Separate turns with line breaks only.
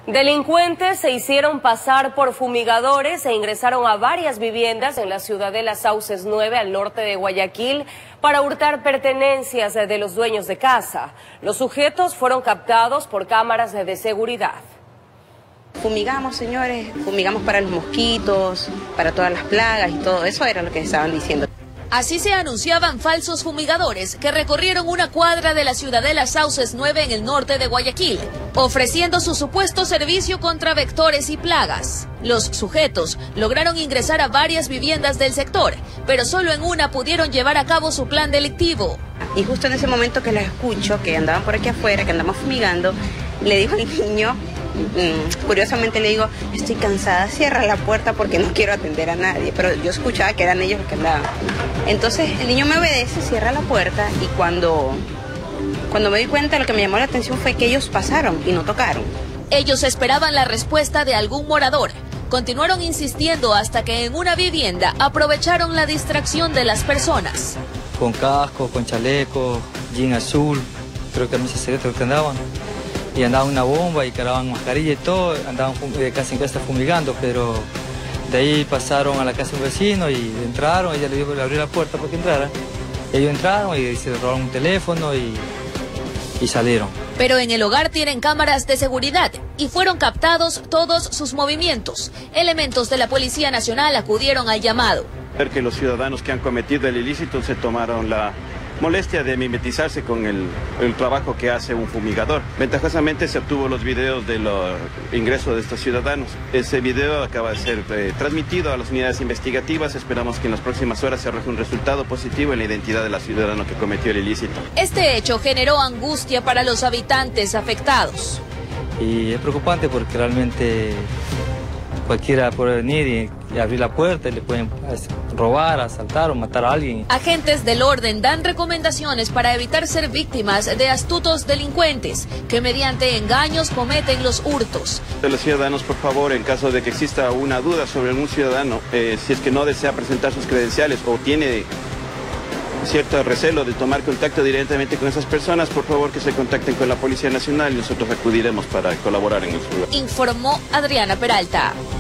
Delincuentes se hicieron pasar por fumigadores e ingresaron a varias viviendas en la ciudadela Sauces 9 al norte de Guayaquil para hurtar pertenencias de los dueños de casa. Los sujetos fueron captados por cámaras de seguridad.
Fumigamos, señores, fumigamos para los mosquitos, para todas las plagas y todo eso era lo que estaban diciendo.
Así se anunciaban falsos fumigadores que recorrieron una cuadra de la ciudadela Sauces 9 en el norte de Guayaquil, ofreciendo su supuesto servicio contra vectores y plagas. Los sujetos lograron ingresar a varias viviendas del sector, pero solo en una pudieron llevar a cabo su plan delictivo.
Y justo en ese momento que los escucho, que andaban por aquí afuera, que andamos fumigando, le dijo al niño, curiosamente le digo, estoy cansada, cierra la puerta porque no quiero atender a nadie, pero yo escuchaba que eran ellos los que andaban. Entonces el niño me obedece, cierra la puerta y cuando me di cuenta, lo que me llamó la atención fue que ellos pasaron y no tocaron.
Ellos esperaban la respuesta de algún morador. Continuaron insistiendo hasta que en una vivienda aprovecharon la distracción de las personas.
Con casco, con chaleco, jean azul, creo que camisas secretas que andaban. Y andaban una bomba y cargaban mascarilla y todo, andaban casi en casa fumigando, pero de ahí pasaron a la casa de un vecino y entraron, ella le abrió la puerta para que entrara. Ellos entraron y se robaron un teléfono y salieron.
Pero en el hogar tienen cámaras de seguridad y fueron captados todos sus movimientos. Elementos de la Policía Nacional acudieron al llamado.
Ver que los ciudadanos que han cometido el ilícito se tomaron la molestia de mimetizarse con el trabajo que hace un fumigador. Ventajosamente se obtuvo los videos del ingreso de estos ciudadanos. Ese video acaba de ser transmitido a las unidades investigativas. Esperamos que en las próximas horas se arroje un resultado positivo en la identidad del ciudadano que cometió el ilícito.
Este hecho generó angustia para los habitantes afectados.
Y es preocupante porque realmente cualquiera puede venir y abrir la puerta y le pueden robar, asaltar o matar a alguien.
Agentes del orden dan recomendaciones para evitar ser víctimas de astutos delincuentes que mediante engaños cometen los hurtos.
De los ciudadanos, por favor, en caso de que exista una duda sobre algún ciudadano, si es que no desea presentar sus credenciales o tiene cierto recelo de tomar contacto directamente con esas personas, por favor que se contacten con la Policía Nacional y nosotros acudiremos para colaborar en el lugar.
Informó Adriana Peralta.